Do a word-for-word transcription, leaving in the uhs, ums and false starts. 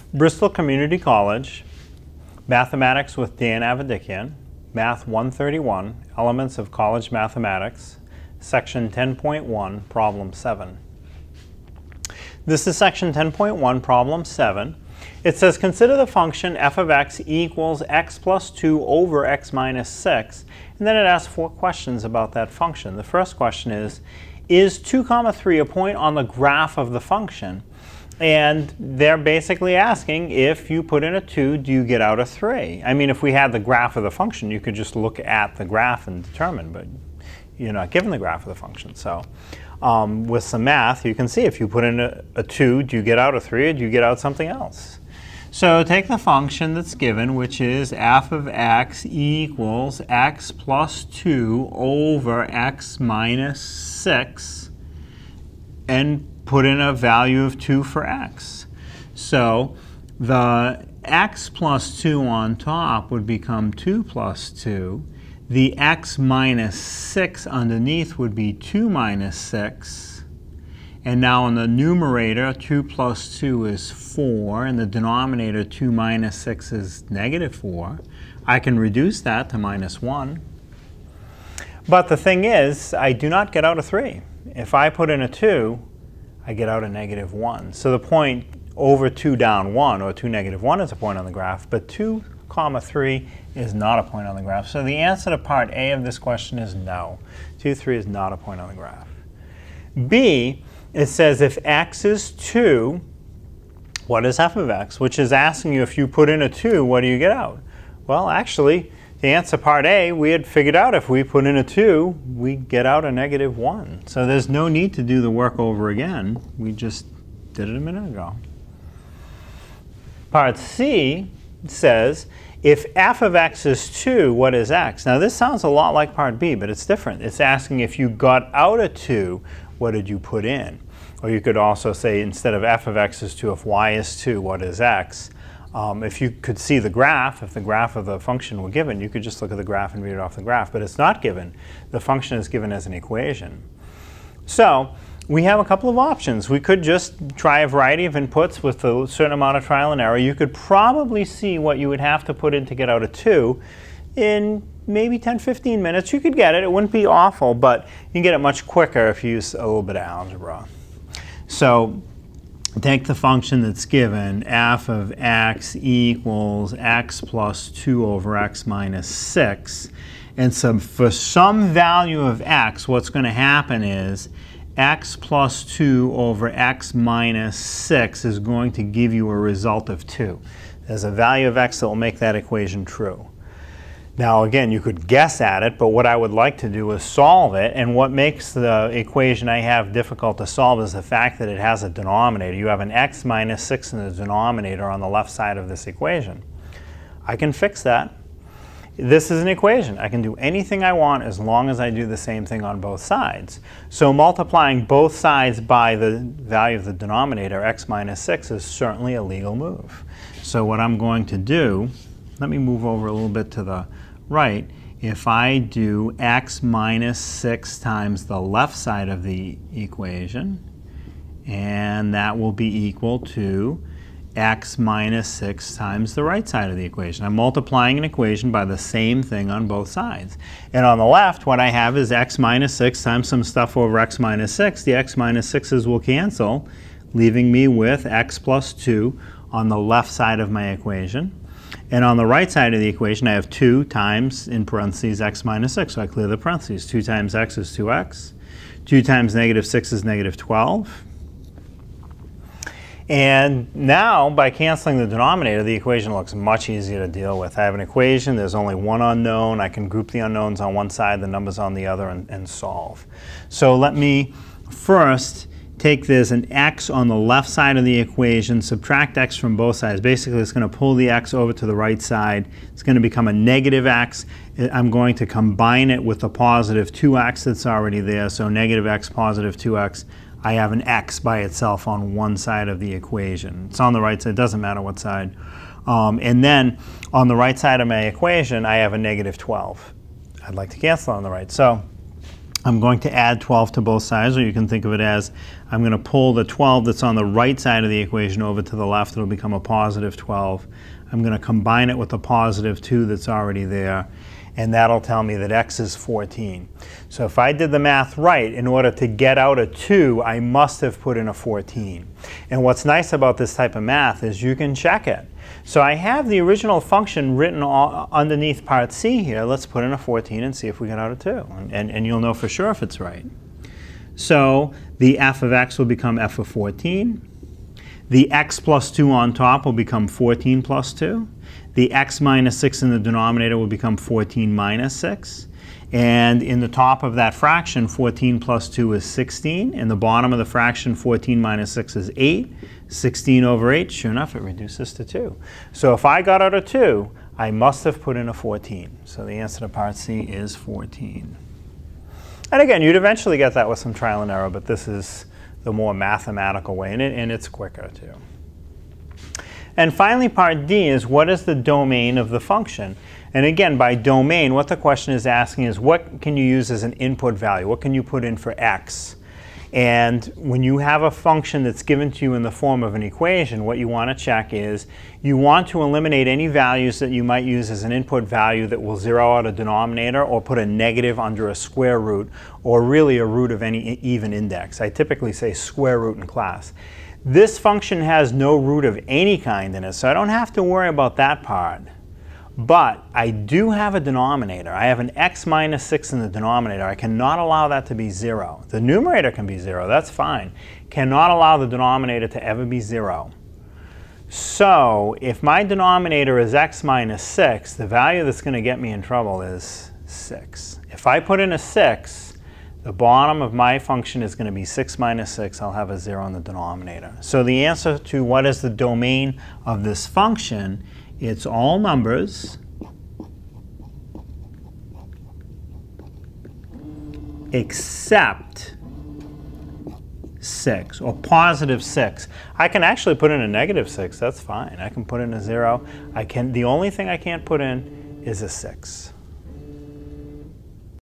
Bristol Community College, Mathematics with Dan Avedikian, Math one thirty-one, Elements of College Mathematics, Section ten point one, Problem seven. This is Section ten point one, Problem seven. It says, consider the function f of x equals x plus two over x minus six, and then it asks four questions about that function. The first question is, is two comma three a point on the graph of the function? And they're basically asking, if you put in a two, do you get out a three? I mean, if we had the graph of the function, you could just look at the graph and determine, but you're not given the graph of the function. So um, with some math, you can see if you put in a, a two, do you get out a three, or do you get out something else? So take the function that's given, which is f of x equals x plus two over x minus six, and put in a value of two for x. So the x plus two on top would become two plus two. The x minus six underneath would be two minus six. And now in the numerator, two plus two is four, and the denominator, two minus six, is negative four. I can reduce that to minus one. But the thing is, I do not get out a three. If I put in a two, I get out a negative one. So the point over two down one, or two negative one, is a point on the graph, but two comma three is not a point on the graph. So the answer to part A of this question is no. two, three is not a point on the graph. B, it says if x is two, what is f of x? Which is asking you, if you put in a two, what do you get out? Well, actually, the answer part A, we had figured out if we put in a two, we get out a negative one. So there's no need to do the work over again. We just did it a minute ago. Part C says, if f of x is two, what is x? Now this sounds a lot like part B, but it's different. It's asking if you got out a two, what did you put in? Or you could also say, instead of f of x is two, if y is two, what is x? Um, if you could see the graph, if the graph of the function were given, you could just look at the graph and read it off the graph. But it's not given. The function is given as an equation. So we have a couple of options. We could just try a variety of inputs with a certain amount of trial and error. You could probably see what you would have to put in to get out a two in maybe ten, fifteen minutes. You could get it. It wouldn't be awful, but you can get it much quicker if you use a little bit of algebra. So take the function that's given, f of x equals x plus two over x minus six. And so for some value of x, what's going to happen is x plus two over x minus six is going to give you a result of two. There's a value of x that will make that equation true. Now again, you could guess at it, but what I would like to do is solve it. And what makes the equation I have difficult to solve is the fact that it has a denominator. You have an x minus six in the denominator on the left side of this equation. I can fix that. This is an equation. I can do anything I want as long as I do the same thing on both sides. So multiplying both sides by the value of the denominator, x minus six, is certainly a legal move. So what I'm going to do, let me move over a little bit to the right. If I do x minus six times the left side of the equation, and that will be equal to x minus six times the right side of the equation. I'm multiplying an equation by the same thing on both sides. And on the left, what I have is x minus six times some stuff over x minus six. The x minus sixes will cancel, leaving me with x plus two on the left side of my equation. And on the right side of the equation, I have two times, in parentheses, x minus six. So I clear the parentheses. two times x is two x. two times negative six is negative twelve. And now, by canceling the denominator, the equation looks much easier to deal with. I have an equation. There's only one unknown. I can group the unknowns on one side, the numbers on the other, and, and solve. So let me first take this, an x on the left side of the equation, subtract x from both sides. Basically, it's going to pull the x over to the right side. It's going to become a negative x. I'm going to combine it with the positive two x that's already there. So negative x, positive two x. I have an x by itself on one side of the equation. It's on the right side. It doesn't matter what side. Um, and then on the right side of my equation, I have a negative twelve. I'd like to cancel on the right. So I'm going to add twelve to both sides, or you can think of it as I'm going to pull the twelve that's on the right side of the equation over to the left. It'll become a positive twelve. I'm going to combine it with the positive two that's already there, and that'll tell me that x is fourteen. So if I did the math right, in order to get out a two, I must have put in a fourteen. And what's nice about this type of math is you can check it. So I have the original function written all underneath part C here. Let's put in a fourteen and see if we get out a two. And, and, and you'll know for sure if it's right. So the f of x will become f of fourteen. The x plus two on top will become fourteen plus two. The x minus six in the denominator will become fourteen minus six. And in the top of that fraction, fourteen plus two is sixteen. In the bottom of the fraction, fourteen minus six is eight. sixteen over eight, sure enough, it reduces to two. So if I got out a two, I must have put in a fourteen. So the answer to part C is fourteen. And again, you'd eventually get that with some trial and error, but this is the more mathematical way, and, it, and it's quicker too. And finally, part D is what is the domain of the function? And again, by domain, what the question is asking is what can you use as an input value? What can you put in for x? And when you have a function that's given to you in the form of an equation, what you want to check is you want to eliminate any values that you might use as an input value that will zero out a denominator or put a negative under a square root, or really a root of any even index. I typically say square root in class. This function has no root of any kind in it, so I don't have to worry about that part. But I do have a denominator. I have an x minus six in the denominator. I cannot allow that to be zero. The numerator can be zero, that's fine. Cannot allow the denominator to ever be zero. So if my denominator is x minus six, the value that's going to get me in trouble is six. If I put in a six, the bottom of my function is going to be six minus six. I'll have a zero in the denominator. So the answer to what is the domain of this function, it's all numbers except six, or positive six. I can actually put in a negative six. That's fine. I can put in a zero. I can, the only thing I can't put in is a six.